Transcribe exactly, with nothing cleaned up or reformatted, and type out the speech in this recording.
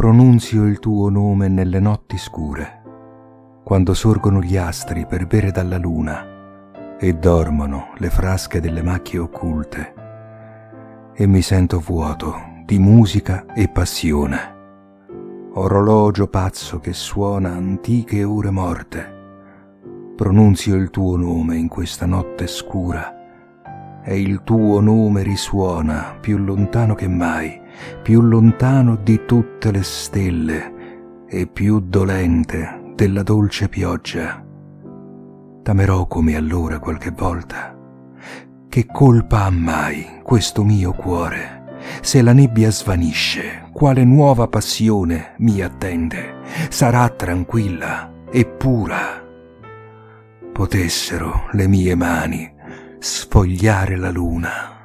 pronunzio il tuo nome nelle notti scure, quando sorgono gli astri per bere dalla luna e dormono le frasche delle macchie occulte, e mi sento vuoto di musica e passione. Orologio pazzo che suona antiche ore morte, pronunzio il tuo nome in questa notte scura, e il tuo nome risuona più lontano che mai, più lontano di tutte le stelle e più dolente della dolce pioggia. T'amerò come allora qualche volta. Che colpa ha mai questo mio cuore, se la nebbia svanisce, quale nuova passione mi attende? Sarà tranquilla e pura. Potessero le mie mani sfogliare la luna.